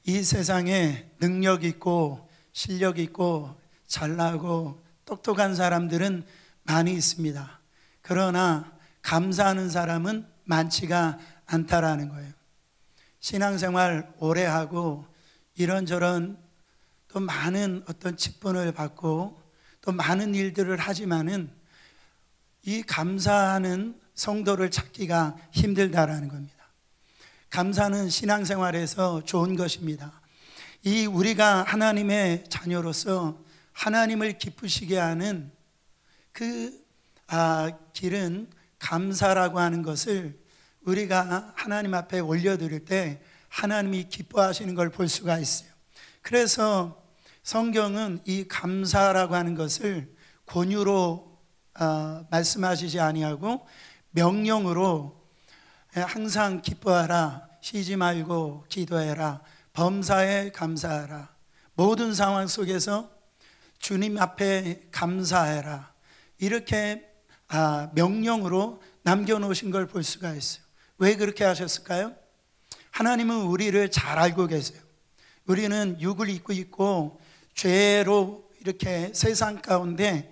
이 세상에 능력 있고 실력 있고 잘나고 똑똑한 사람들은 많이 있습니다. 그러나 감사하는 사람은 많지가 않다라는 거예요. 신앙생활 오래 하고 이런저런 또 많은 어떤 직분을 받고 또 많은 일들을 하지만은 이 감사하는 성도를 찾기가 힘들다라는 겁니다. 감사는 신앙생활에서 좋은 것입니다. 이 우리가 하나님의 자녀로서 하나님을 기쁘시게 하는 그 길은 감사라고 하는 것을 우리가 하나님 앞에 올려드릴 때 하나님이 기뻐하시는 걸 볼 수가 있어요. 그래서 성경은 이 감사라고 하는 것을 권유로 말씀하시지 아니하고 명령으로 항상 기뻐하라, 쉬지 말고 기도해라, 범사에 감사하라, 모든 상황 속에서 주님 앞에 감사해라, 이렇게 명령으로 남겨놓으신 걸 볼 수가 있어요. 왜 그렇게 하셨을까요? 하나님은 우리를 잘 알고 계세요. 우리는 육을 입고 있고 죄로 이렇게 세상 가운데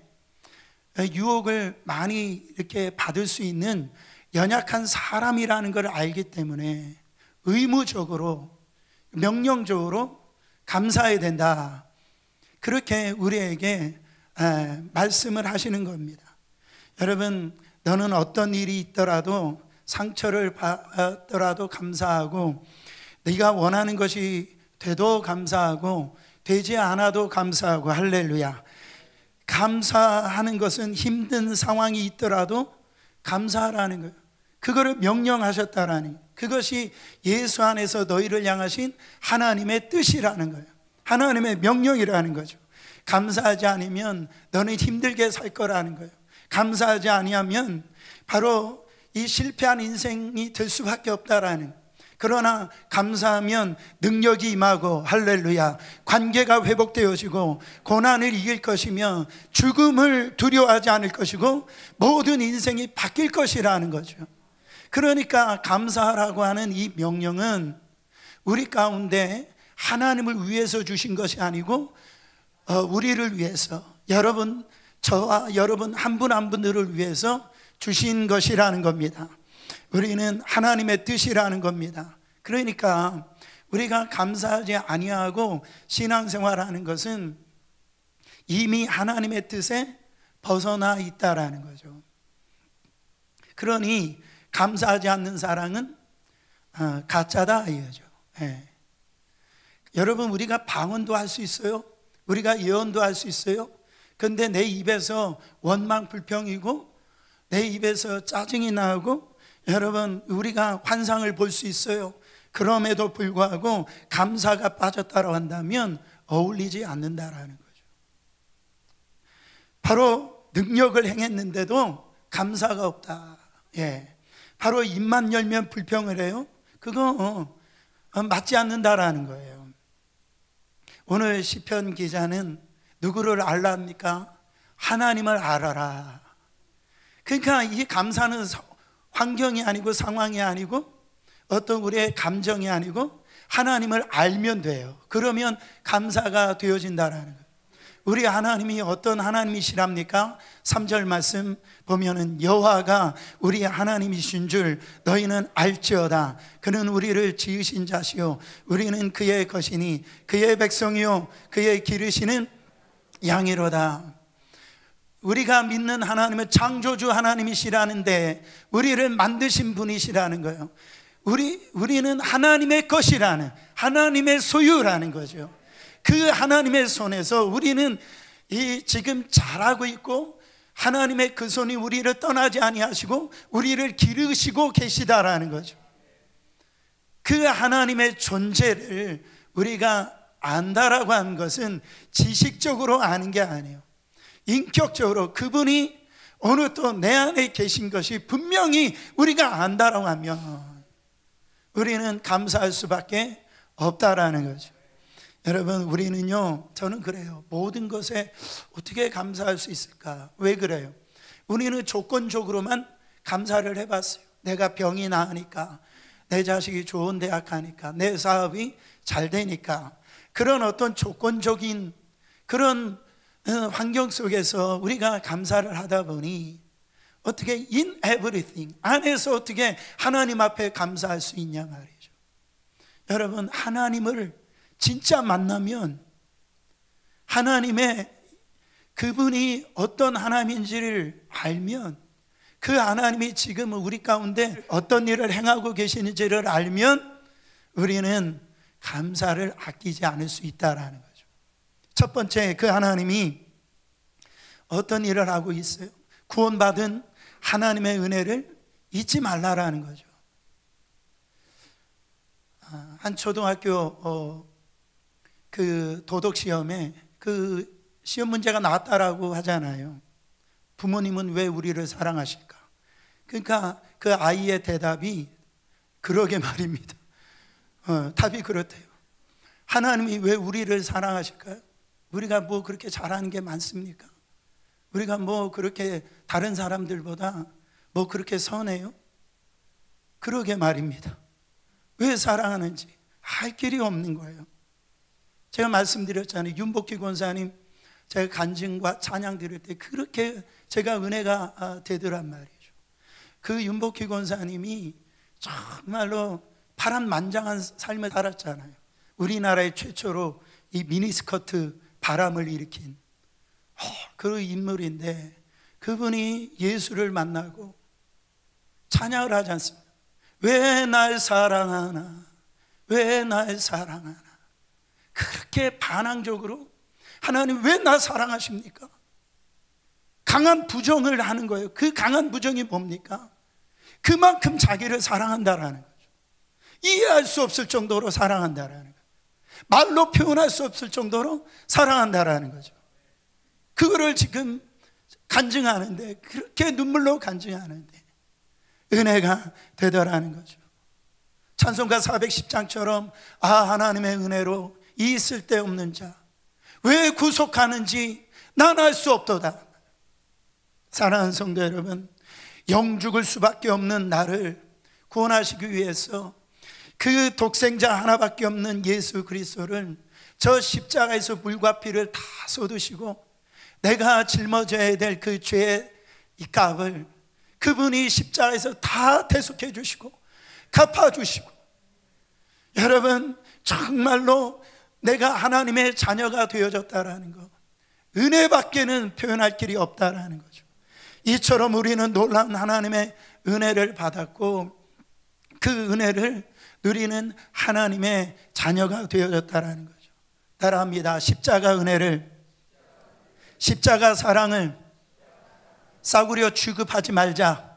유혹을 많이 이렇게 받을 수 있는 연약한 사람이라는 걸 알기 때문에 의무적으로 명령적으로 감사해야 된다, 그렇게 우리에게 말씀을 하시는 겁니다. 여러분, 너는 어떤 일이 있더라도 상처를 받더라도 감사하고, 네가 원하는 것이 돼도 감사하고 되지 않아도 감사하고, 할렐루야. 감사하는 것은 힘든 상황이 있더라도 감사하라는 거예요. 그거를 명령하셨다라는 거예요. 그것이 예수 안에서 너희를 향하신 하나님의 뜻이라는 거예요. 하나님의 명령이라는 거죠. 감사하지 않으면 너는 힘들게 살 거라는 거예요. 감사하지 아니하면 바로 이 실패한 인생이 될 수밖에 없다라는 거예요. 그러나 감사하면 능력이 임하고, 할렐루야, 관계가 회복되어지고 고난을 이길 것이며 죽음을 두려워하지 않을 것이고 모든 인생이 바뀔 것이라는 거죠. 그러니까 감사하라고 하는 이 명령은 우리 가운데 하나님을 위해서 주신 것이 아니고 우리를 위해서, 여러분, 저와 여러분 한 분 한 분들을 위해서 주신 것이라는 겁니다. 우리는 하나님의 뜻이라는 겁니다. 그러니까 우리가 감사하지 아니하고 신앙생활하는 것은 이미 하나님의 뜻에 벗어나 있다라는 거죠. 그러니 감사하지 않는 사랑은 가짜다 이거죠. 네. 여러분, 우리가 방언도 할 수 있어요. 우리가 예언도 할 수 있어요. 그런데 내 입에서 원망 불평이고 내 입에서 짜증이 나고, 여러분, 우리가 환상을 볼 수 있어요. 그럼에도 불구하고 감사가 빠졌다고 한다면 어울리지 않는다라는 거죠. 바로 능력을 행했는데도 감사가 없다. 예. 바로 입만 열면 불평을 해요. 그거 맞지 않는다라는 거예요. 오늘 시편 기자는 누구를 알랍니까? 하나님을 알아라. 그러니까 이 감사는 환경이 아니고 상황이 아니고 어떤 우리의 감정이 아니고 하나님을 알면 돼요. 그러면 감사가 되어진다라는 거예요. 우리 하나님이 어떤 하나님이시랍니까? 3절 말씀 보면은 여호와가 우리 하나님이신 줄 너희는 알지어다. 그는 우리를 지으신 자시요 우리는 그의 것이니 그의 백성이요 그의 기르시는 양이로다. 우리가 믿는 하나님은 창조주 하나님이시라는데 우리를 만드신 분이시라는 거예요. 우리는 하나님의 것이라는, 하나님의 소유라는 거죠. 그 하나님의 손에서 우리는 지금 잘하고 있고 하나님의 그 손이 우리를 떠나지 아니하시고 우리를 기르시고 계시다라는 거죠. 그 하나님의 존재를 우리가 안다라고 하는 것은 지식적으로 아는 게 아니에요. 인격적으로 그분이 어느 또 내 안에 계신 것이 분명히 우리가 안다라고 하면 우리는 감사할 수밖에 없다라는 거죠. 여러분, 우리는요, 저는 그래요. 모든 것에 어떻게 감사할 수 있을까? 왜 그래요? 우리는 조건적으로만 감사를 해봤어요. 내가 병이 나으니까, 내 자식이 좋은 대학 가니까, 내 사업이 잘 되니까, 그런 어떤 조건적인 그런 환경 속에서 우리가 감사를 하다 보니 어떻게 in everything 안에서 어떻게 하나님 앞에 감사할 수 있냐 말이죠. 여러분, 하나님을 진짜 만나면 하나님의 그분이 어떤 하나님인지를 알면, 그 하나님이 지금 우리 가운데 어떤 일을 행하고 계시는지를 알면 우리는 감사를 아끼지 않을 수 있다라는 거죠. 첫 번째, 그 하나님이 어떤 일을 하고 있어요? 구원받은 하나님의 은혜를 잊지 말라라는 거죠. 한 초등학교 그 도덕 시험에 그 시험 문제가 나왔다라고 하잖아요. 부모님은 왜 우리를 사랑하실까? 그러니까 그 아이의 대답이 그러게 말입니다. 답이 그렇대요. 하나님이 왜 우리를 사랑하실까요? 우리가 뭐 그렇게 잘하는 게 많습니까? 우리가 뭐 그렇게 다른 사람들보다 뭐 그렇게 선해요? 그러게 말입니다. 왜 사랑하는지 알 길이 없는 거예요. 제가 말씀드렸잖아요. 윤복희 권사님 제가 간증과 찬양 드릴 때 그렇게 제가 은혜가 되더란 말이죠. 그 윤복희 권사님이 정말로 파란만장한 삶을 살았잖아요. 우리나라의 최초로 이 미니스커트 바람을 일으킨 그 인물인데, 그분이 예수를 만나고 찬양을 하지 않습니까? 왜 날 사랑하나, 왜 날 사랑하나. 그렇게 반항적으로 하나님 왜 나 사랑하십니까? 강한 부정을 하는 거예요. 그 강한 부정이 뭡니까? 그만큼 자기를 사랑한다라는 거죠. 이해할 수 없을 정도로 사랑한다라는 거죠. 말로 표현할 수 없을 정도로 사랑한다라는 거죠. 그거를 지금 간증하는데, 그렇게 눈물로 간증하는데 은혜가 되더라는 거죠. 찬송가 410장처럼 하나님의 은혜로 이 쓸데없는 자 왜 구속하는지 난 알 수 없도다. 사랑하는 성도 여러분, 영죽을 수밖에 없는 나를 구원하시기 위해서 그 독생자 하나밖에 없는 예수 그리스도를 저 십자가에서 물과 피를 다 쏟으시고 내가 짊어져야 될 그 죄의 이 값을 그분이 십자가에서 다 대속해 주시고 갚아주시고, 여러분 정말로 내가 하나님의 자녀가 되어졌다라는 거, 은혜밖에는 표현할 길이 없다라는 거죠. 이처럼 우리는 놀라운 하나님의 은혜를 받았고 그 은혜를 누리는 하나님의 자녀가 되어졌다라는 거죠. 따라합니다. 십자가 은혜를, 십자가 사랑을 싸구려 취급하지 말자.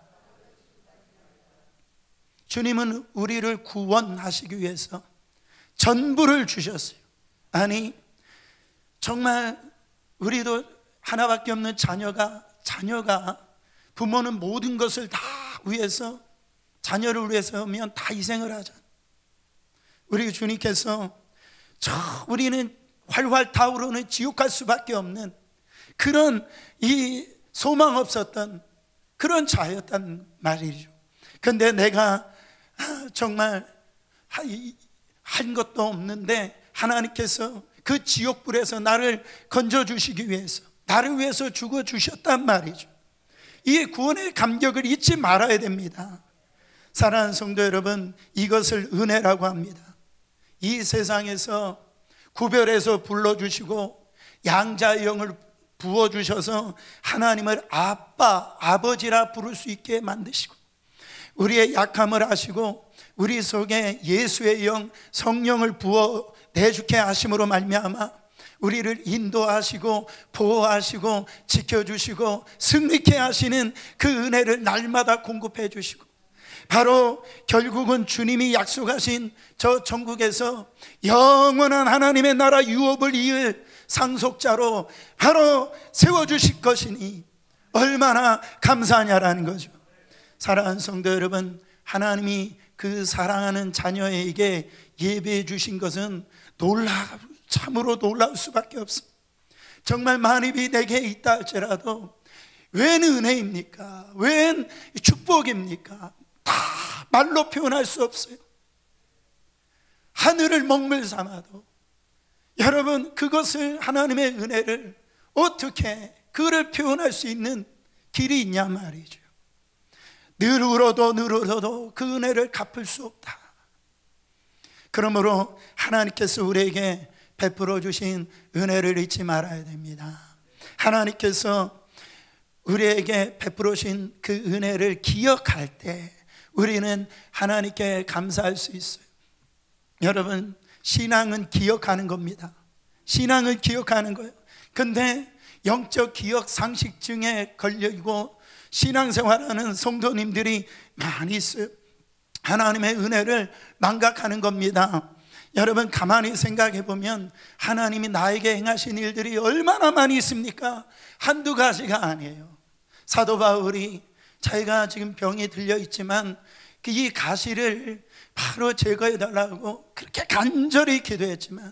주님은 우리를 구원하시기 위해서 전부를 주셨어요. 아니, 정말 우리도 하나밖에 없는 자녀가 부모는 모든 것을 다 위해서, 자녀를 위해서면 다 희생을 하잖아요. 우리 주님께서 우리는 활활 타오르는 지옥 갈 수밖에 없는 그런 이 소망 없었던 그런 자였단 말이죠. 그런데 내가 정말 한 것도 없는데 하나님께서 그 지옥불에서 나를 건져주시기 위해서, 나를 위해서 죽어주셨단 말이죠. 이 구원의 감격을 잊지 말아야 됩니다. 사랑하는 성도 여러분, 이것을 은혜라고 합니다. 이 세상에서 구별해서 불러주시고 양자의 영을 부어주셔서 하나님을 아빠, 아버지라 부를 수 있게 만드시고 우리의 약함을 아시고 우리 속에 예수의 영, 성령을 부어 내주게 하심으로 말미암아 우리를 인도하시고 보호하시고 지켜주시고 승리케 하시는 그 은혜를 날마다 공급해 주시고, 바로 결국은 주님이 약속하신 저 천국에서 영원한 하나님의 나라 유업을 이을 상속자로 바로 세워주실 것이니 얼마나 감사하냐라는 거죠. 사랑하는 성도 여러분, 하나님이 그 사랑하는 자녀에게 예배해 주신 것은 참으로 놀라울 수밖에 없습니다. 정말 만입이 내게 있다 할지라도 웬 은혜입니까? 웬 축복입니까? 다 말로 표현할 수 없어요. 하늘을 먹물 삼아도 여러분, 그것을, 하나님의 은혜를 어떻게 그를 표현할 수 있는 길이 있냐 말이죠. 늘 울어도 그 은혜를 갚을 수 없다. 그러므로 하나님께서 우리에게 베풀어 주신 은혜를 잊지 말아야 됩니다. 하나님께서 우리에게 베풀어 주신 그 은혜를 기억할 때 우리는 하나님께 감사할 수 있어요. 여러분, 신앙은 기억하는 겁니다. 신앙은 기억하는 거예요. 근데 영적 기억 상실증에 걸리고 신앙생활하는 성도님들이 많이 있어요. 하나님의 은혜를 망각하는 겁니다. 여러분, 가만히 생각해 보면 하나님이 나에게 행하신 일들이 얼마나 많이 있습니까? 한두 가지가 아니에요. 사도 바울이 자기가 지금 병이 들려 있지만 이 가시를 바로 제거해 달라고 그렇게 간절히 기도했지만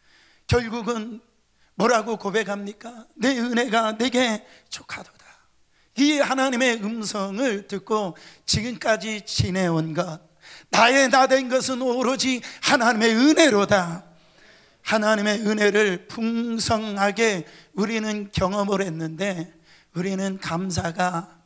결국은 뭐라고 고백합니까? 내 은혜가 내게 족하도다. 이 하나님의 음성을 듣고 지금까지 지내온 것, 나의 나 된 것은 오로지 하나님의 은혜로다. 하나님의 은혜를 풍성하게 우리는 경험을 했는데 우리는 감사가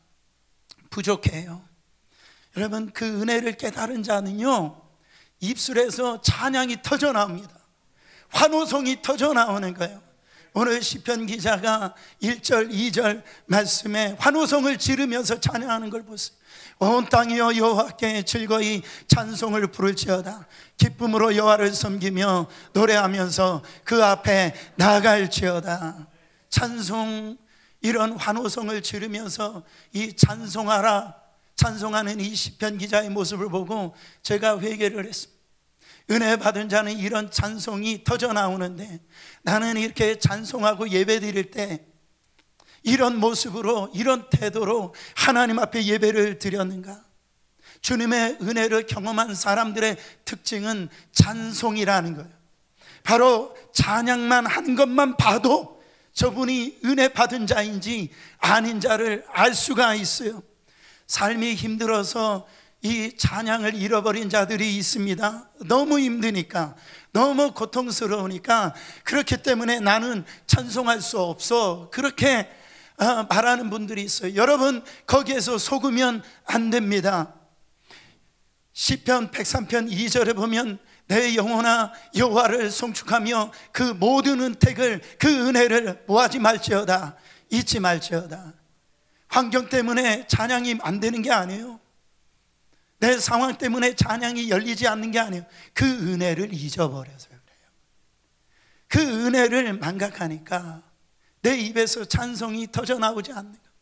부족해요. 여러분, 그 은혜를 깨달은 자는요, 입술에서 찬양이 터져 나옵니다. 환호성이 터져 나오는 거예요. 오늘 시편 기자가 1절 2절 말씀에 환호성을 지르면서 찬양하는 걸 보세요. 온 땅이여 여호와께 즐거이 찬송을 부를지어다. 기쁨으로 여호와를 섬기며 노래하면서 그 앞에 나아갈지어다. 찬송, 이런 환호성을 지르면서 이 찬송하는 이 시편 기자의 모습을 보고 제가 회개를 했습니다. 은혜 받은 자는 이런 찬송이 터져 나오는데 나는 이렇게 찬송하고 예배 드릴 때 이런 모습으로, 이런 태도로 하나님 앞에 예배를 드렸는가? 주님의 은혜를 경험한 사람들의 특징은 찬송이라는 거예요. 바로 찬양만 하는 것만 봐도 저분이 은혜 받은 자인지 아닌 자를 알 수가 있어요. 삶이 힘들어서 이 찬양을 잃어버린 자들이 있습니다. 너무 힘드니까, 너무 고통스러우니까 그렇기 때문에 나는 찬송할 수 없어, 그렇게 말하는 분들이 있어요. 여러분, 거기에서 속으면 안 됩니다. 시편 103편 2절에 보면 내 영혼아 여호와를 송축하며 그 모든 은택을, 그 은혜를 뭐하지 말지어다, 잊지 말지어다. 환경 때문에 찬양이 안 되는 게 아니에요. 내 상황 때문에 찬양이 열리지 않는 게 아니에요. 그 은혜를 잊어버려서 그래요. 그 은혜를 망각하니까 내 입에서 찬송이 터져 나오지 않는 거예요.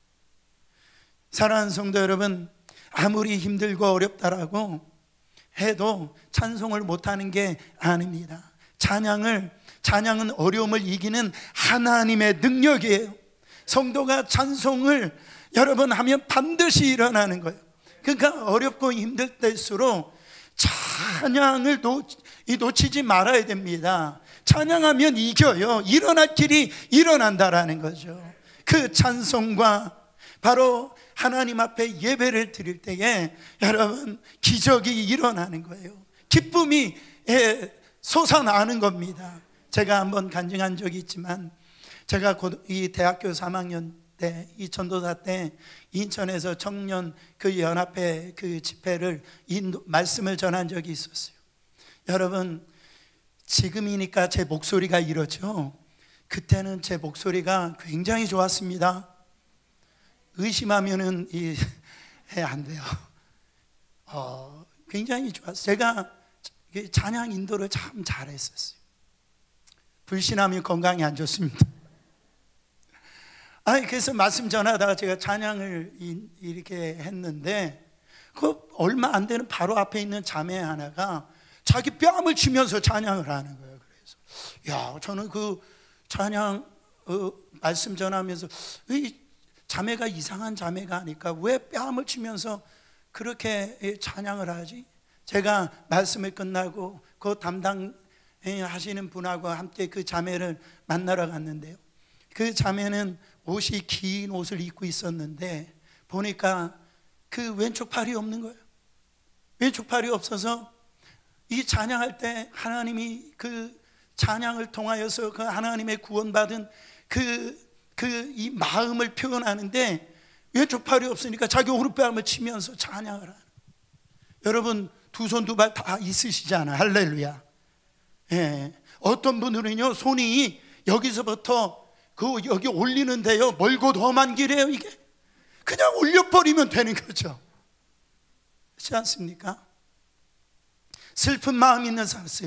사랑하는 성도 여러분, 아무리 힘들고 어렵다라고 해도 찬송을 못하는 게 아닙니다. 찬양은 어려움을 이기는 하나님의 능력이에요. 성도가 찬송을 여러분 하면 반드시 일어나는 거예요. 그러니까 어렵고 힘들 때일수록 찬양을 놓치지 말아야 됩니다. 찬양하면 이겨요. 일어날 길이 일어난다라는 거죠. 그 찬송과 바로 하나님 앞에 예배를 드릴 때에 여러분 기적이 일어나는 거예요. 기쁨이 솟아나는 겁니다. 제가 한번 간증한 적이 있지만 제가 이 대학교 3학년 때, 이 전도사 때 인천에서 청년 그 연합회 그 집회를 말씀을 전한 적이 있었어요. 여러분, 지금이니까 제 목소리가 이렇죠. 그때는 제 목소리가 굉장히 좋았습니다. 의심하면은 안 돼요. 굉장히 좋았어요. 제가 찬양 인도를 참 잘했었어요. 불신하면 건강이 안 좋습니다. 그래서 말씀 전하다가 제가 찬양을 이렇게 했는데 그 얼마 안 되는 바로 앞에 있는 자매 하나가 자기 뺨을 치면서 찬양을 하는 거예요. 그래서 저는 그 찬양 말씀 전하면서 이 자매가 이상한 자매가 아닐까, 왜 뺨을 치면서 그렇게 찬양을 하지? 제가 말씀을 끝나고 그 담당하시는 분하고 함께 그 자매를 만나러 갔는데요, 그 자매는 옷이 긴 옷을 입고 있었는데 보니까 그 왼쪽 팔이 없는 거예요. 왼쪽 팔이 없어서 이 찬양할 때 하나님이 그 찬양을 통하여서 그 하나님의 구원받은 이 마음을 표현하는데 왼쪽 팔이 없으니까 자기 오른팔을 치면서 찬양을 하는. 여러분 두 손 두 발 다 있으시잖아요. 할렐루야. 예. 어떤 분들은요 손이 여기서부터 여기 올리는데요 멀고 험한 길이에요. 이게 그냥 올려버리면 되는 거죠. 그렇지 않습니까? 슬픈 마음 있는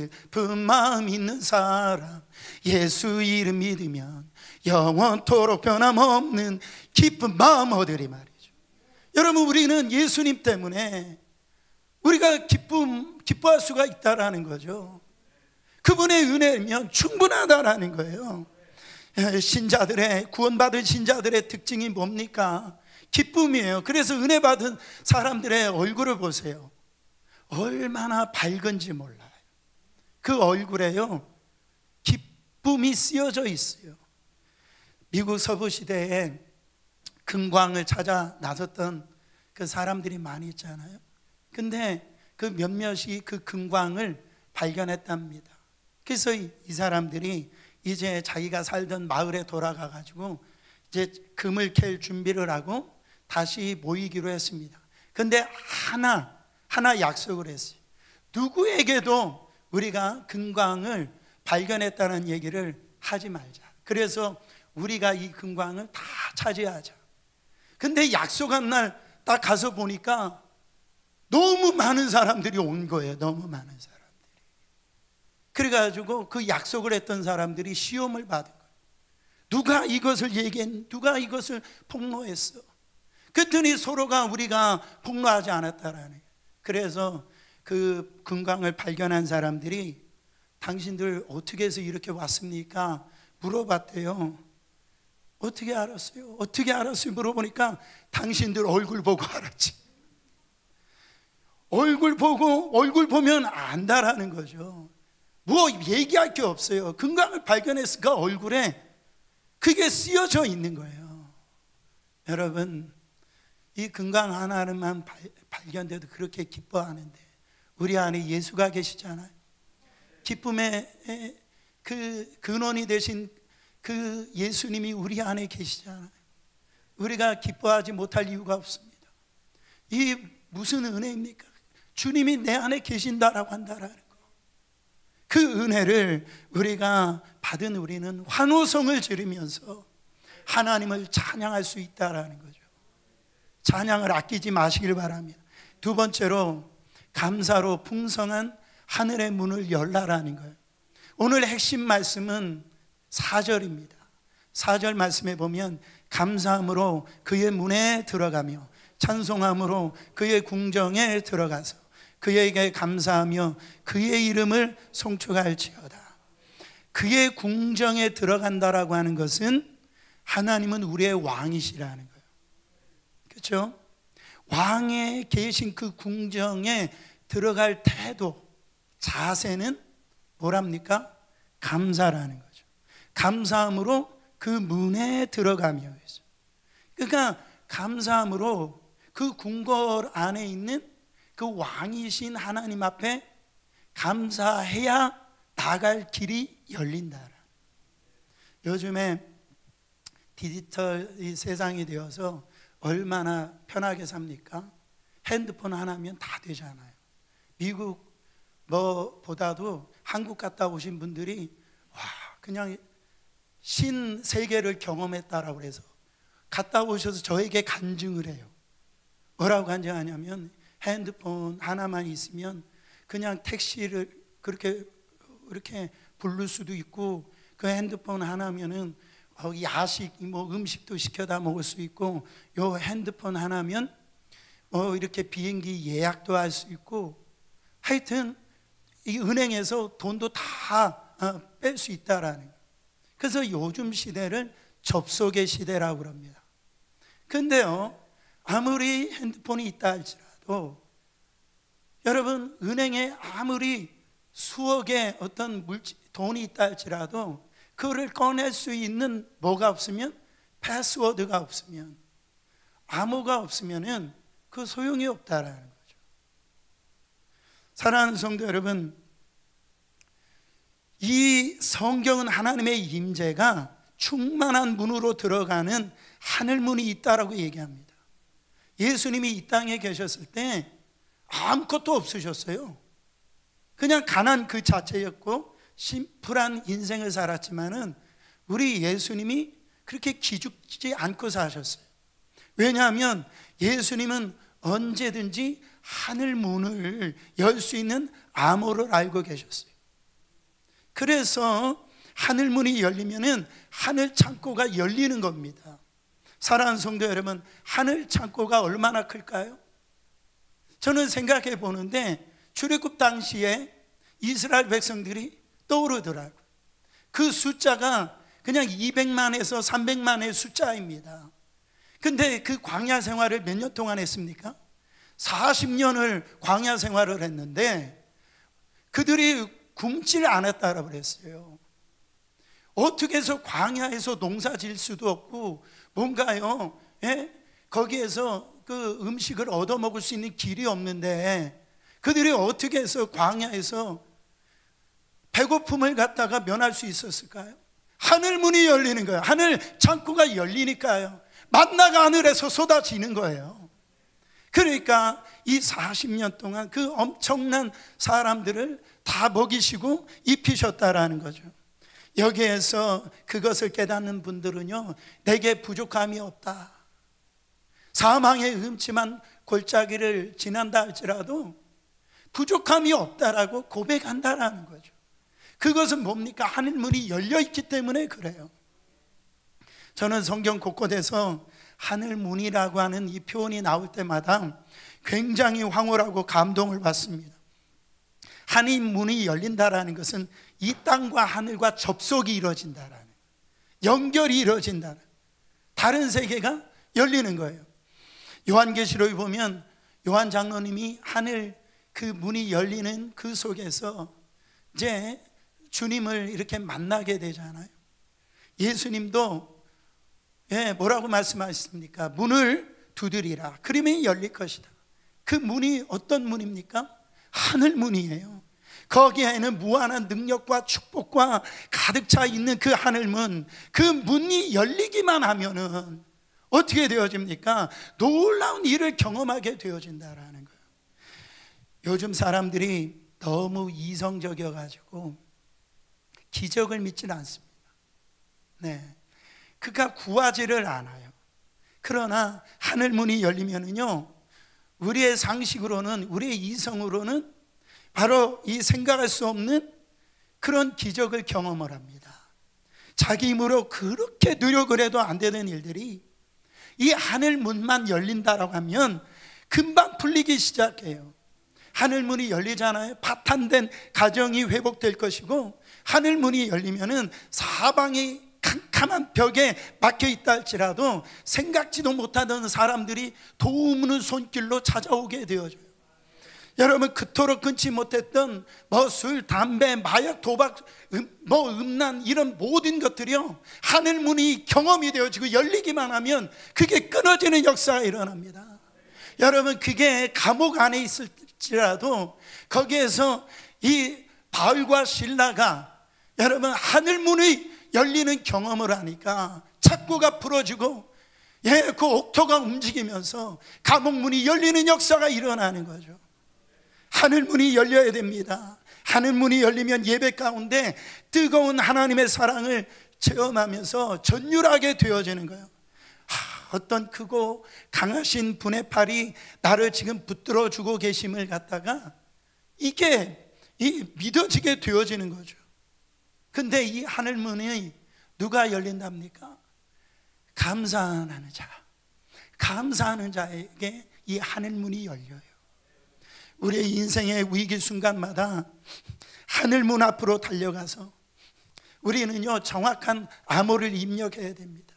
사람 예수 이름 믿으면 영원토록 변함없는 기쁜 마음 얻으리 말이죠. 여러분 우리는 예수님 때문에 우리가 기뻐할 수가 있다라는 거죠. 그분의 은혜면 충분하다라는 거예요. 신자들의 구원받은 신자들의 특징이 뭡니까? 기쁨이에요. 그래서 은혜 받은 사람들의 얼굴을 보세요. 얼마나 밝은지 몰라요. 그 얼굴에요 기쁨이 쓰여져 있어요. 미국 서부 시대에 금광을 찾아 나섰던 그 사람들이 많이 있잖아요. 근데 그 몇몇이 그 금광을 발견했답니다. 그래서 이 사람들이 이제 자기가 살던 마을에 돌아가 가지고 이제 금을 캘 준비를 하고 다시 모이기로 했습니다. 근데 하나 약속을 했어요. 누구에게도 우리가 금광을 발견했다는 얘기를 하지 말자. 그래서 우리가 이 금광을 다 차지하자. 근데 약속한 날 딱 가서 보니까 너무 많은 사람들이 온 거예요. 너무 많은 사람들이. 그래가지고 그 약속을 했던 사람들이 시험을 받은 거예요. 누가 이것을 얘기했니? 누가 이것을 폭로했어? 그랬더니 서로가 우리가 폭로하지 않았다라는 거예요. 그래서 그 금광을 발견한 사람들이 당신들 어떻게 해서 이렇게 왔습니까? 물어봤대요. 어떻게 알았어요? 어떻게 알았어요? 물어보니까 당신들 얼굴 보고 알았지. 얼굴 보면 안다라는 거죠. 뭐 얘기할 게 없어요. 금광을 발견했으니까 얼굴에 그게 쓰여져 있는 거예요. 여러분 이 금강 하나만 발견돼도 그렇게 기뻐하는데 우리 안에 예수가 계시잖아요. 기쁨의 그 근원이 되신 그 예수님이 우리 안에 계시잖아요. 우리가 기뻐하지 못할 이유가 없습니다. 이 무슨 은혜입니까? 주님이 내 안에 계신다라고 한다라는 거. 그 은혜를 우리가 받은 우리는 환호성을 지르면서 하나님을 찬양할 수 있다라는 거죠. 찬양을 아끼지 마시길 바랍니다. 두 번째로 감사로 풍성한 하늘의 문을 열라라는 거예요. 오늘 핵심 말씀은 4절입니다. 4절 말씀에 보면 감사함으로 그의 문에 들어가며 찬송함으로 그의 궁정에 들어가서 그에게 감사하며 그의 이름을 송축할지어다. 그의 궁정에 들어간다라고 하는 것은 하나님은 우리의 왕이시라는 거예요. 그렇죠? 왕에 계신 그 궁정에 들어갈 태도, 자세는 뭐랍니까? 감사라는 거죠. 감사함으로 그 문에 들어가며. 그러니까 감사함으로 그 궁궐 안에 있는 그 왕이신 하나님 앞에 감사해야 나갈 길이 열린다. 요즘에 디지털 세상이 되어서 얼마나 편하게 삽니까? 핸드폰 하나면 다 되잖아요. 미국 보다도 한국 갔다 오신 분들이 그냥 신세계를 경험했다라고 해서 갔다 오셔서 저에게 간증을 해요. 뭐라고 간증하냐면 핸드폰 하나만 있으면 그냥 택시를 그렇게 부를 수도 있고, 그 핸드폰 하나면은 야식 음식도 시켜다 먹을 수 있고, 요 핸드폰 하나면 이렇게 비행기 예약도 할 수 있고, 하여튼 이 은행에서 돈도 다 뺄 수 있다라는 거예요. 그래서 요즘 시대를 접속의 시대라고 그럽니다. 근데요, 아무리 핸드폰이 있다 할지라도 여러분, 은행에 아무리 수억의 어떤 돈이 있다 할지라도 그거를 꺼낼 수 있는 뭐가 없으면, 패스워드가 없으면, 암호가 없으면은 그 소용이 없다라는 거죠. 사랑하는 성도 여러분, 이 성경은 하나님의 임재가 충만한 문으로 들어가는 하늘문이 있다라고 얘기합니다. 예수님이 이 땅에 계셨을 때 아무것도 없으셨어요. 그냥 가난 그 자체였고 심플한 인생을 살았지만은 우리 예수님이 그렇게 기죽지 않고 사셨어요. 왜냐하면 예수님은 언제든지 하늘 문을 열 수 있는 암호를 알고 계셨어요. 그래서 하늘 문이 열리면은 하늘 창고가 열리는 겁니다. 사랑하는 성도 여러분, 하늘 창고가 얼마나 클까요? 저는 생각해 보는데 출애굽 당시에 이스라엘 백성들이 떠오르더라고요. 그 숫자가 그냥 200만에서 300만의 숫자입니다. 근데 그 광야 생활을 몇 년 동안 했습니까? 40년을 광야 생활을 했는데 그들이 굶질 않았다고 그랬어요. 어떻게 해서 광야에서 농사 질 수도 없고 뭔가요, 거기에서 그 음식을 얻어먹을 수 있는 길이 없는데 그들이 어떻게 해서 광야에서 배고픔을 갖다가 면할 수 있었을까요? 하늘 문이 열리는 거예요. 하늘 창고가 열리니까요. 만나가 하늘에서 쏟아지는 거예요. 그러니까 이 40년 동안 그 엄청난 사람들을 다 먹이시고 입히셨다라는 거죠. 여기에서 그것을 깨닫는 분들은요, 내게 부족함이 없다, 사망의 음침한 골짜기를 지난다 할지라도 부족함이 없다라고 고백한다라는 거죠. 그것은 뭡니까? 하늘문이 열려있기 때문에 그래요. 저는 성경 곳곳에서 하늘문이라고 하는 이 표현이 나올 때마다 굉장히 황홀하고 감동을 받습니다. 하늘문이 열린다라는 것은 이 땅과 하늘과 접속이 이루어진다라는, 연결이 이루어진다라는, 다른 세계가 열리는 거예요. 요한계시록에 보면 요한 장로님이 하늘 그 문이 열리는 그 속에서 이제 주님을 이렇게 만나게 되잖아요. 예수님도 뭐라고 말씀하셨습니까? 문을 두드리라, 그러면 열릴 것이다. 그 문이 어떤 문입니까? 하늘 문이에요. 거기에는 무한한 능력과 축복과 가득 차 있는 그 하늘문, 그 문이 열리기만 하면은 어떻게 되어집니까? 놀라운 일을 경험하게 되어진다라는 거예요. 요즘 사람들이 너무 이성적이어 가지고 기적을 믿지는 않습니다. 그가 구하지를 않아요. 그러나 하늘문이 열리면은요, 우리의 상식으로는, 우리의 이성으로는 바로 이 생각할 수 없는 그런 기적을 경험을 합니다. 자기 힘으로 그렇게 노력을 해도 안 되는 일들이 이 하늘문만 열린다라고 하면 금방 풀리기 시작해요. 하늘문이 열리잖아요. 파탄된 가정이 회복될 것이고, 하늘문이 열리면은 사방이 캄캄한 벽에 막혀 있다 할지라도 생각지도 못하던 사람들이 도움의 손길로 찾아오게 되어져요. 여러분, 그토록 끊지 못했던 술, 담배, 마약, 도박, 음란, 이런 모든 것들이요, 하늘문이 경험이 되어지고 열리기만 하면 그게 끊어지는 역사가 일어납니다. 여러분, 그게 감옥 안에 있을지라도 거기에서 이 바울과 실라가 여러분 하늘문이 열리는 경험을 하니까 창고가 풀어지고 그 옥토가 움직이면서 감옥문이 열리는 역사가 일어나는 거죠. 하늘문이 열려야 됩니다. 하늘문이 열리면 예배 가운데 뜨거운 하나님의 사랑을 체험하면서 전율하게 되어지는 거예요. 어떤 크고 강하신 분의 팔이 나를 지금 붙들어 주고 계심을 갖다가 이게 믿어지게 되어지는 거죠. 근데 이 하늘문이 누가 열린답니까? 감사하는 자, 감사하는 자에게 이 하늘문이 열려요. 우리의 인생의 위기 순간마다 하늘문 앞으로 달려가서 우리는요, 정확한 암호를 입력해야 됩니다.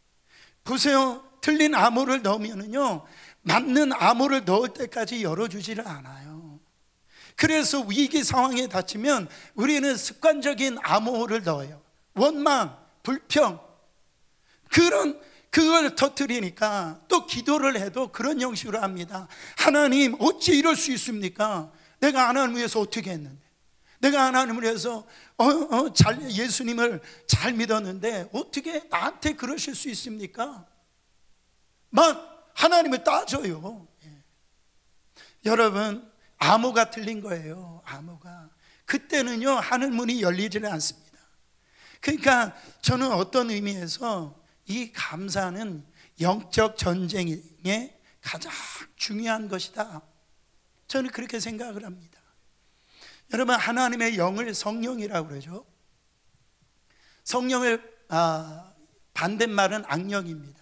보세요, 틀린 암호를 넣으면은요, 맞는 암호를 넣을 때까지 열어주지를 않아요. 그래서 위기 상황에 닥치면 우리는 습관적인 암호를 넣어요. 원망, 불평, 그런 그걸 터뜨리니까 또 기도를 해도 그런 형식으로 합니다. 하나님, 어찌 이럴 수 있습니까? 내가 하나님을 위해서 어떻게 했는데, 내가 하나님을 위해서 예수님을 잘 믿었는데 어떻게 나한테 그러실 수 있습니까? 막 하나님을 따져요. 여러분, 암호가 틀린 거예요. 암호가. 그때는요, 하늘 문이 열리지는 않습니다. 그러니까 저는 어떤 의미에서 이 감사는 영적 전쟁에 가장 중요한 것이다, 저는 그렇게 생각을 합니다. 여러분, 하나님의 영을 성령이라고 그러죠. 성령을 반대말은 악령입니다.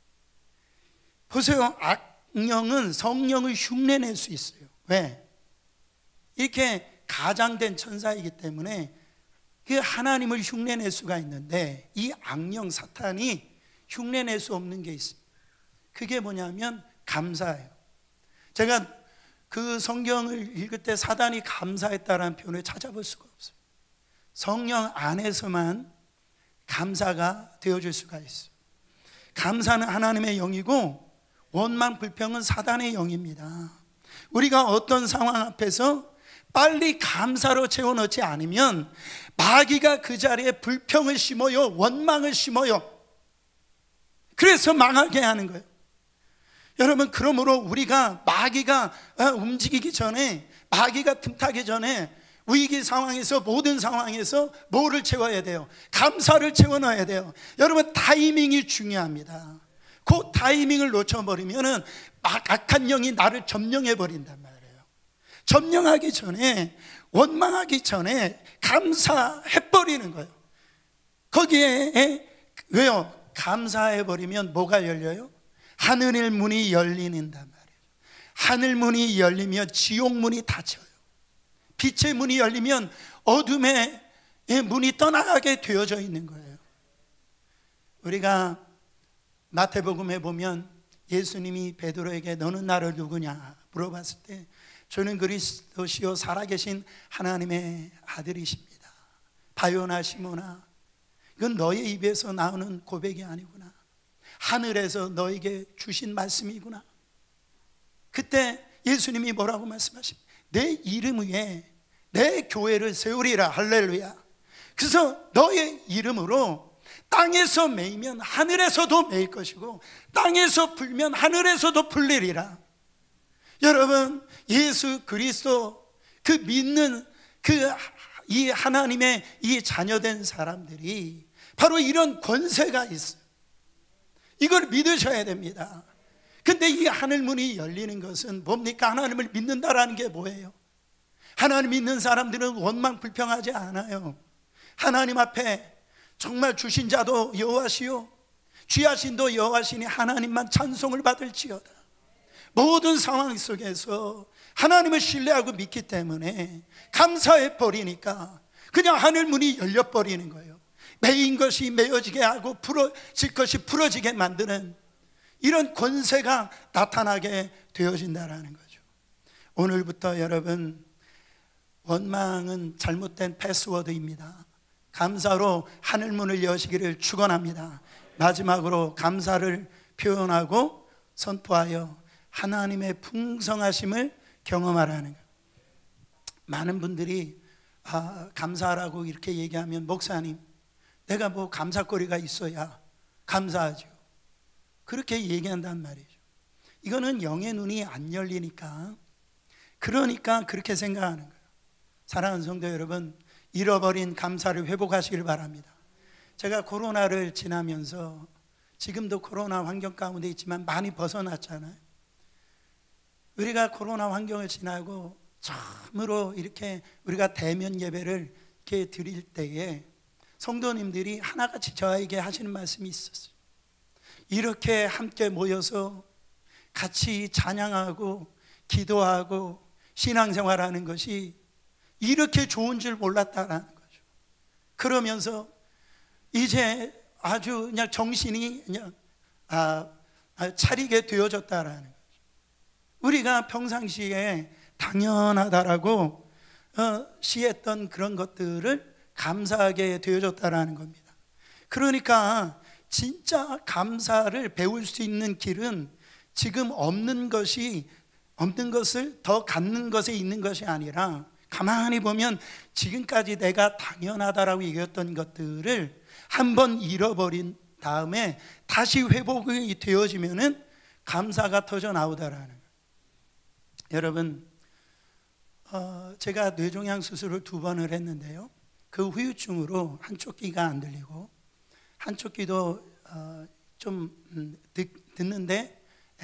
보세요, 악령은 성령을 흉내낼 수 있어요. 왜? 이렇게 가장된 천사이기 때문에 그 하나님을 흉내낼 수가 있는데, 이 악령 사탄이 흉내낼 수 없는 게 있습니다. 그게 뭐냐면 감사예요. 제가 그 성경을 읽을 때 사단이 감사했다라는 표현을 찾아볼 수가 없어요. 성령 안에서만 감사가 되어질 수가 있어요. 감사는 하나님의 영이고 원망 불평은 사단의 영입니다. 우리가 어떤 상황 앞에서 빨리 감사로 채워넣지 않으면 마귀가 그 자리에 불평을 심어요, 원망을 심어요. 그래서 망하게 하는 거예요. 여러분, 그러므로 우리가 마귀가 움직이기 전에, 마귀가 틈타기 전에 위기 상황에서, 모든 상황에서 뭐를 채워야 돼요? 감사를 채워넣어야 돼요. 여러분, 타이밍이 중요합니다. 그 타이밍을 놓쳐버리면 악한 영이 나를 점령해 버린단 말이에요. 점령하기 전에, 원망하기 전에 감사해버리는 거예요. 거기에 왜요? 감사해버리면 뭐가 열려요? 하늘의 문이 열리는단 말이에요. 하늘 문이 열리면 지옥 문이 닫혀요. 빛의 문이 열리면 어둠의 문이 떠나가게 되어져 있는 거예요. 우리가 마태복음에 보면 예수님이 베드로에게 너는 나를 누구냐 물어봤을 때, 저는 그리스도시요 살아계신 하나님의 아들이십니다. 바요나 시모나, 이건 너의 입에서 나오는 고백이 아니구나. 하늘에서 너에게 주신 말씀이구나. 그때 예수님이 뭐라고 말씀하십니까? 내 이름 위에 내 교회를 세우리라. 할렐루야. 그래서 너의 이름으로 땅에서 매이면 하늘에서도 매일 것이고, 땅에서 불면 하늘에서도 불리리라. 여러분, 예수 그리스도 그 믿는 이 하나님의 이 자녀된 사람들이 바로 이런 권세가 있어요. 이걸 믿으셔야 됩니다. 근데 이 하늘문이 열리는 것은 뭡니까? 하나님을 믿는다라는 게 뭐예요? 하나님 믿는 사람들은 원망 불평하지 않아요. 하나님 앞에 정말 주신 자도 여호와시요 귀하신도 여호와시니 하나님만 찬송을 받을지어다. 모든 상황 속에서 하나님을 신뢰하고 믿기 때문에 감사해 버리니까 그냥 하늘문이 열려버리는 거예요. 매인 것이 메어지게 하고 풀어질 것이 풀어지게 만드는 이런 권세가 나타나게 되어진다는 거죠. 오늘부터 여러분, 원망은 잘못된 패스워드입니다. 감사로 하늘문을 여시기를 축원합니다. 마지막으로 감사를 표현하고 선포하여 하나님의 풍성하심을 경험하라는 거예요. 많은 분들이 감사하라고 이렇게 얘기하면, 목사님, 내가 뭐 감사거리가 있어야 감사하죠, 그렇게 얘기한단 말이죠. 이거는 영의 눈이 안 열리니까, 그러니까 그렇게 생각하는 거예요. 사랑하는 성도 여러분, 잃어버린 감사를 회복하시길 바랍니다. 제가 코로나를 지나면서, 지금도 코로나 환경 가운데 있지만 많이 벗어났잖아요. 우리가 코로나 환경을 지나고 처음으로 이렇게 우리가 대면 예배를 이렇게 드릴 때에 성도님들이 하나같이 저에게 하시는 말씀이 있었어요. 이렇게 함께 모여서 같이 찬양하고 기도하고 신앙생활하는 것이 이렇게 좋은 줄 몰랐다라는 거죠. 그러면서 이제 아주 그냥 정신이 그냥 차리게 되어졌다라는 거죠. 우리가 평상시에 당연하다라고 시했던 그런 것들을 감사하게 되어졌다라는 겁니다. 그러니까 진짜 감사를 배울 수 있는 길은 지금 없는 것을 더 갖는 것에 있는 것이 아니라, 가만히 보면 지금까지 내가 당연하다라고 얘기했던 것들을 한번 잃어버린 다음에 다시 회복이 되어지면은 감사가 터져 나오다라는 거예요. 여러분, 제가 뇌종양 수술을 2번을 했는데요, 그 후유증으로 한쪽 귀가 안 들리고 한쪽 귀도 좀 듣는데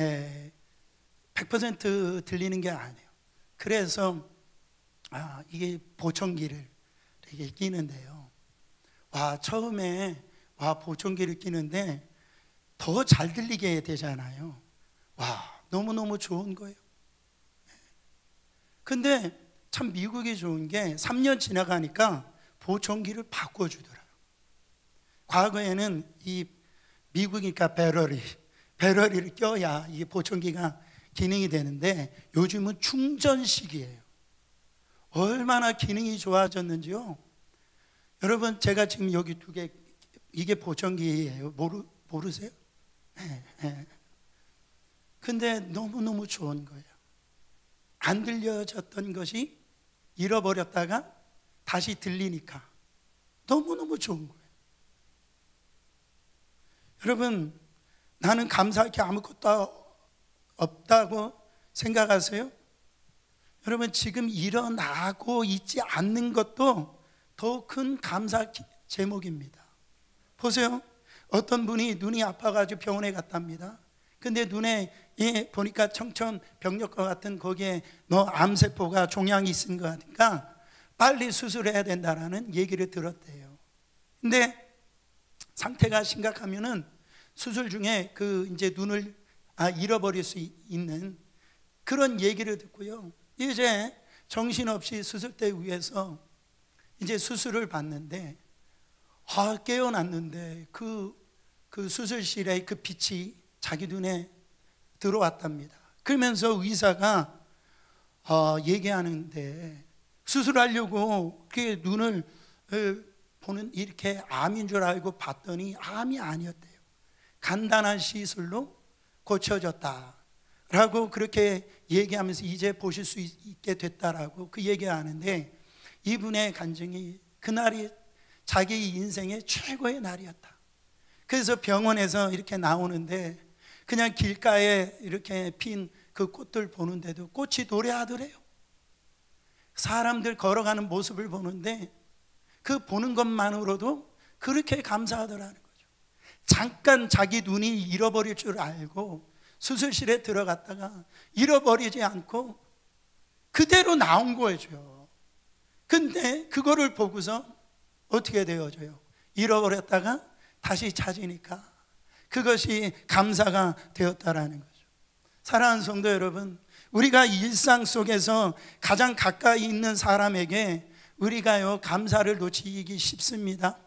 100% 들리는 게 아니에요. 그래서 이게 보청기를 이렇게 끼는데요, 처음에 보청기를 끼는데 더 잘 들리게 되잖아요. 너무너무 좋은 거예요. 근데 참 미국이 좋은 게 3년 지나가니까 보청기를 바꿔주더라고요. 과거에는 이 미국이니까 배러리를 껴야 이게 보청기가 기능이 되는데, 요즘은 충전식이에요. 얼마나 기능이 좋아졌는지요. 여러분, 제가 지금 여기 2개, 이게 보청기예요. 모르세요? 근데 너무너무 좋은 거예요. 안 들려졌던 것이 잃어버렸다가 다시 들리니까 너무너무 좋은 거예요. 여러분, 나는 감사할 게 아무것도 없다고 생각하세요? 여러분, 지금 일어나고 있지 않는 것도 더 큰 감사 제목입니다. 보세요. 어떤 분이 눈이 아파가지고 병원에 갔답니다. 근데 눈에 보니까 청천벽력과 같은 거기에 암세포가 종양이 있은 거 같으니까 빨리 수술해야 된다라는 얘기를 들었대요. 근데 상태가 심각하면은 수술 중에 이제 눈을 잃어버릴 수 있는 그런 얘기를 듣고요, 이제 정신없이 수술대 위에서 이제 수술을 받는데, 깨어났는데 그 수술실의 그 빛이 자기 눈에 들어왔답니다. 그러면서 의사가 얘기하는데, 수술하려고 그 눈을 보는 이렇게 암인 줄 알고 봤더니 암이 아니었대요. 간단한 시술로 고쳐졌다라고 그렇게 얘기하면서 이제 보실 수 있게 됐다라고 그 얘기하는데, 이분의 간증이 그날이 자기 인생의 최고의 날이었다. 그래서 병원에서 이렇게 나오는데 그냥 길가에 이렇게 핀 그 꽃들 보는데도 꽃이 노래하더래요. 사람들 걸어가는 모습을 보는데 그 보는 것만으로도 그렇게 감사하더라는 거죠. 잠깐 자기 눈이 잃어버릴 줄 알고 수술실에 들어갔다가 잃어버리지 않고 그대로 나온 거죠. 근데 그거를 보고서 어떻게 되어져요? 잃어버렸다가 다시 찾으니까 그것이 감사가 되었다라는 거죠. 사랑하는 성도 여러분, 우리가 일상 속에서 가장 가까이 있는 사람에게 우리가요 감사를 놓치기 쉽습니다.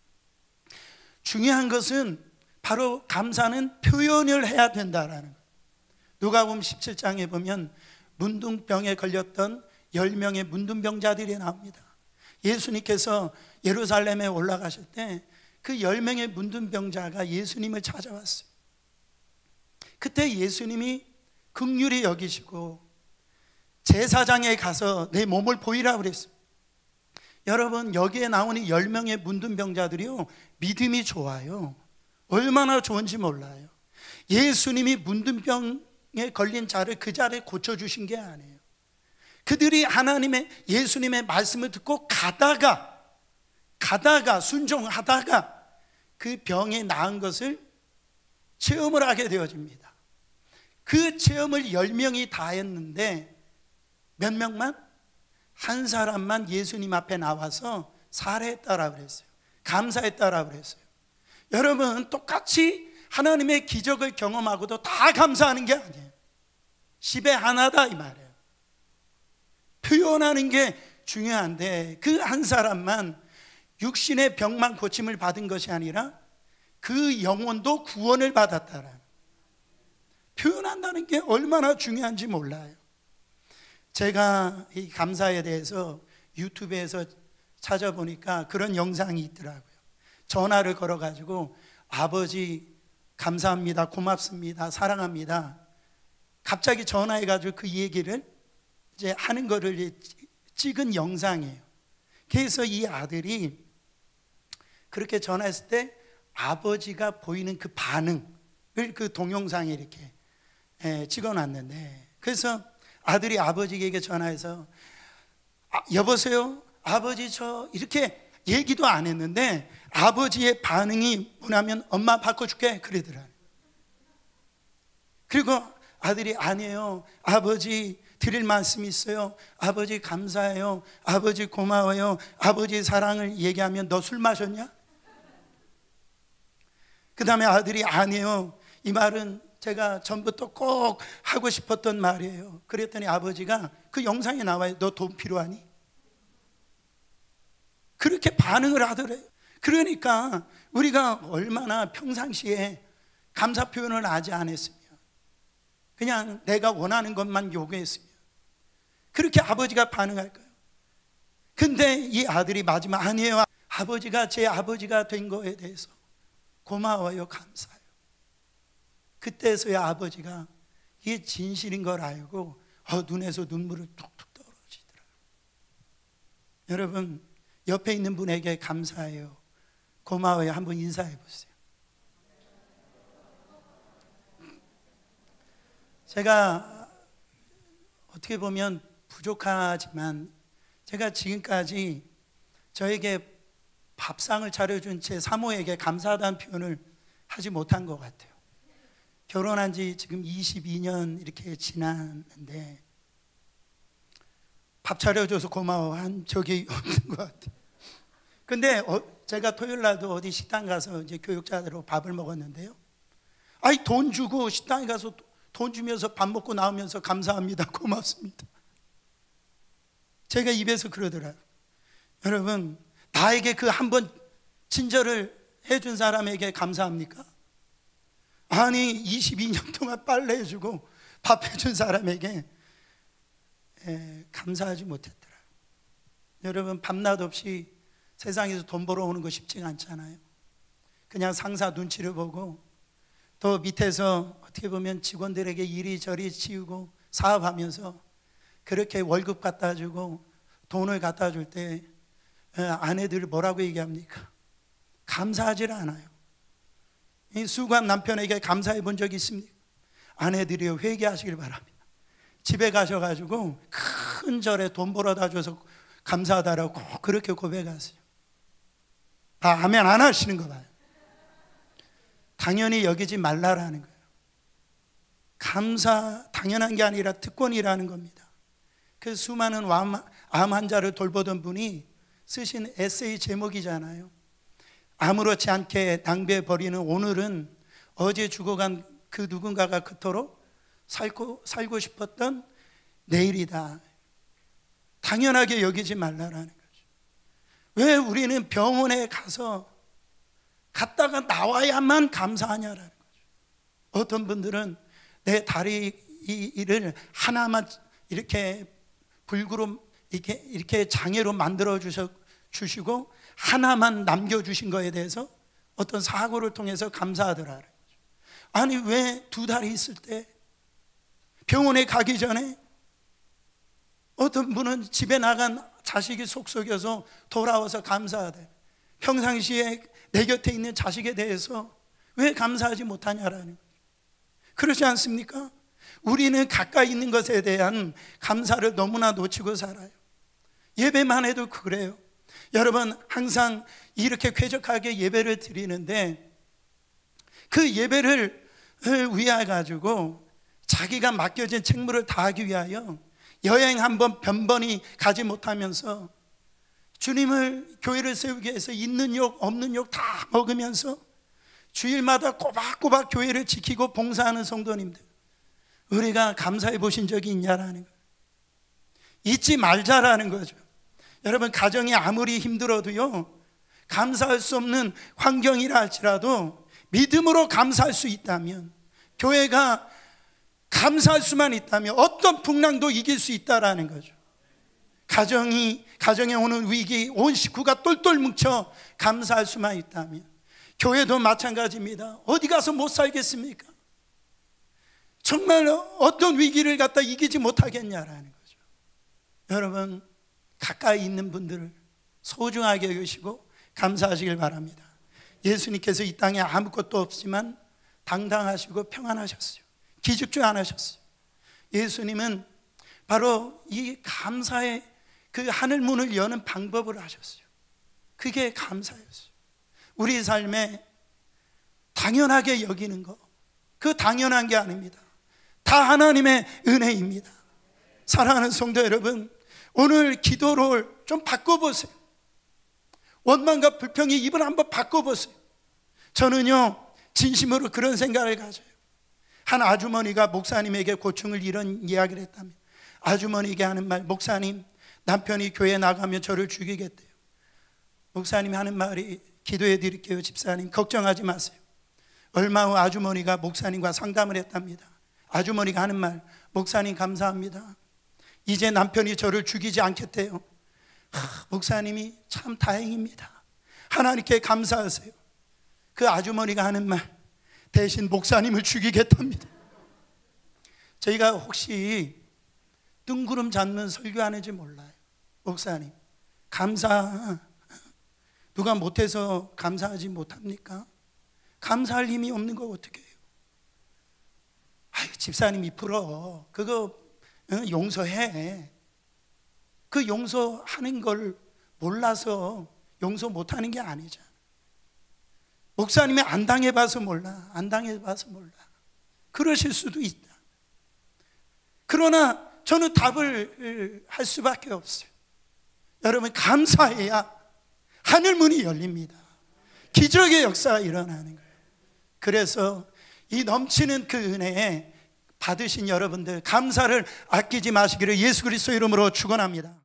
중요한 것은 바로 감사는 표현을 해야 된다라는 거예요. 누가복음 17장에 보면 문둥병에 걸렸던 10명의 문둥병자들이 나옵니다. 예수님께서 예루살렘에 올라가실 때 그 10명의 문둥병자가 예수님을 찾아왔어요. 그때 예수님이 긍휼히 여기시고 제사장에 가서 내 몸을 보이라 그랬어요. 여러분, 여기에 나오는 10명의 문둥병자들이요 믿음이 좋아요. 얼마나 좋은지 몰라요. 예수님이 문둥병에 걸린 자를 그 자리에 고쳐주신 게 아니에요. 그들이 예수님의 말씀을 듣고 가다가 순종하다가 그 병이 나은 것을 체험을 하게 되어집니다. 그 체험을 10명이 다 했는데 몇 명만? 한 사람만 예수님 앞에 나와서 살해했다라고 그랬어요. 감사했다라고 그랬어요. 여러분, 똑같이 하나님의 기적을 경험하고도 다 감사하는 게 아니에요. 10의 하나다 이 말이에요. 표현하는 게 중요한데 그 한 사람만 육신의 병만 고침을 받은 것이 아니라 그 영혼도 구원을 받았다라. 표현한다는 게 얼마나 중요한지 몰라요. 제가 이 감사에 대해서 유튜브에서 찾아보니까 그런 영상이 있더라고요. 전화를 걸어가지고 아버지 감사합니다, 고맙습니다, 사랑합니다. 갑자기 전화해가지고 그 얘기를 이제 하는 거를 찍은 영상이에요. 그래서 이 아들이 그렇게 전화했을 때 아버지가 보이는 그 반응을 그 동영상에 이렇게 찍어놨는데, 그래서 아들이 아버지에게 전화해서 여보세요? 아버지 저 이렇게 얘기도 안 했는데 아버지의 반응이 뭐냐면 엄마 바꿔줄게 그러더라. 그리고 아들이 아니에요, 아버지 드릴 말씀이 있어요, 아버지 감사해요, 아버지 고마워요, 아버지 사랑을 얘기하면 너 술 마셨냐? 그 다음에 아들이 아니에요, 이 말은 제가 전부터 꼭 하고 싶었던 말이에요. 그랬더니 아버지가 그 영상에 나와요. 너 돈 필요하니? 그렇게 반응을 하더래요. 그러니까 우리가 얼마나 평상시에 감사 표현을 하지 않았으면, 그냥 내가 원하는 것만 요구했으면 그렇게 아버지가 반응할까요? 근데 이 아들이 마지막 아니에요, 아버지가 제 아버지가 된 거에 대해서 고마워요, 감사해요. 그때서야 아버지가 이게 진실인 걸 알고 눈에서 눈물을 툭툭 떨어지더라고요. 여러분, 옆에 있는 분에게 감사해요, 고마워요 한번 인사해 보세요. 제가 어떻게 보면 부족하지만 제가 지금까지 저에게 밥상을 차려준 제 사모에게 감사하다는 표현을 하지 못한 것 같아요. 결혼한 지 지금 22년 이렇게 지났는데 밥 차려줘서 고마워한 적이 없는 것 같아요. 근데 제가 토요일 날도 어디 식당 가서 이제 교육자들하고 밥을 먹었는데요, 아이 돈 주고 식당에 가서 돈 주면서 밥 먹고 나오면서 감사합니다, 고맙습니다. 제가 입에서 그러더라고요. 여러분, 나에게 그 한 번 친절을 해준 사람에게 감사합니까? 아니 22년 동안 빨래 해주고 밥 해준 사람에게 감사하지 못했더라고요. 여러분, 밤낮 없이 세상에서 돈 벌어오는 거 쉽지가 않잖아요. 그냥 상사 눈치를 보고 또 밑에서 어떻게 보면 직원들에게 이리저리 치우고 사업하면서 그렇게 월급 갖다 주고 돈을 갖다 줄 때 아내들 뭐라고 얘기합니까? 감사하지 않아요. 이 수고한 남편에게 감사해 본 적이 있습니까? 아내들이요, 회개하시길 바랍니다. 집에 가셔가지고 큰 절에 돈 벌어다 줘서 감사하다라고 그렇게 고백하세요. 다 아멘 안 하시는 거 봐요. 당연히 여기지 말라라는 거예요. 감사 당연한 게 아니라 특권이라는 겁니다. 그 수많은 암 환자를 돌보던 분이 쓰신 에세이 제목이잖아요. 아무렇지 않게 낭비해 버리는 오늘은 어제 죽어간 그 누군가가 그토록 살고 싶었던 내일이다. 당연하게 여기지 말라라는 거죠. 왜 우리는 병원에 갔다가 나와야만 감사하냐라는 거죠. 어떤 분들은 내 다리를 하나만 이렇게 불구로 이렇게 장애로 만들어 주시고 하나만 남겨주신 거에 대해서 어떤 사고를 통해서 감사하더라는 거죠. 아니 왜 두 다리 있을 때 병원에 가기 전에 어떤 분은 집에 나간 자식이 속썩여서 돌아와서 감사하대. 평상시에 내 곁에 있는 자식에 대해서 왜 감사하지 못하냐라는 거죠. 그렇지 않습니까? 우리는 가까이 있는 것에 대한 감사를 너무나 놓치고 살아요. 예배만 해도 그래요. 여러분, 항상 이렇게 쾌적하게 예배를 드리는데 그 예배를 위해 가지고 자기가 맡겨진 책무를 다하기 위하여 여행 한번 변번이 가지 못하면서 주님을 교회를 세우기 위해서 있는 욕 없는 욕 다 먹으면서 주일마다 꼬박꼬박 교회를 지키고 봉사하는 성도님들, 우리가 감사해 보신 적이 있냐라는 거예요. 잊지 말자라는 거죠. 여러분, 가정이 아무리 힘들어도요, 감사할 수 없는 환경이라 할지라도 믿음으로 감사할 수 있다면, 교회가 감사할 수만 있다면 어떤 풍랑도 이길 수 있다라는 거죠. 가정에 오는 위기, 온 식구가 똘똘 뭉쳐 감사할 수만 있다면, 교회도 마찬가지입니다. 어디 가서 못 살겠습니까? 정말 어떤 위기를 갖다 이기지 못하겠냐라는 거죠. 여러분, 가까이 있는 분들을 소중하게 여기시고 감사하시길 바랍니다. 예수님께서 이 땅에 아무것도 없지만 당당하시고 평안하셨어요. 기죽지 않으셨어요. 예수님은 바로 이 감사의 그 하늘 문을 여는 방법을 하셨어요. 그게 감사였어요. 우리 삶에 당연하게 여기는 거, 그 당연한 게 아닙니다. 다 하나님의 은혜입니다. 사랑하는 성도 여러분, 오늘 기도를 좀 바꿔보세요. 원망과 불평의 입을 한번 바꿔보세요. 저는요, 진심으로 그런 생각을 가져요. 한 아주머니가 목사님에게 고충을 이런 이야기를 했다면, 아주머니에게 하는 말, 목사님, 남편이 교회 나가면 저를 죽이겠대요. 목사님이 하는 말이, 기도해 드릴게요 집사님, 걱정하지 마세요. 얼마 후 아주머니가 목사님과 상담을 했답니다. 아주머니가 하는 말, 목사님 감사합니다. 이제 남편이 저를 죽이지 않겠대요. 목사님이 참 다행입니다. 하나님께 감사하세요. 그 아주머니가 하는 말, 대신 목사님을 죽이겠답니다. 저희가 혹시 뜬구름 잡는 설교하는지 몰라요. 목사님 감사, 누가 못해서 감사하지 못합니까? 감사할 힘이 없는 거 어떻게 해요? 아유, 집사님이 풀어. 그거 용서해. 그 용서하는 걸 몰라서 용서 못하는 게 아니잖아. 목사님이 안 당해봐서 몰라. 안 당해봐서 몰라. 그러실 수도 있다. 그러나 저는 답을 할 수밖에 없어요. 여러분, 감사해야 하늘문이 열립니다. 기적의 역사가 일어나는 거예요. 그래서 이 넘치는 그 은혜에 받으신 여러분들, 감사를 아끼지 마시기를 예수 그리스도 이름으로 축원합니다.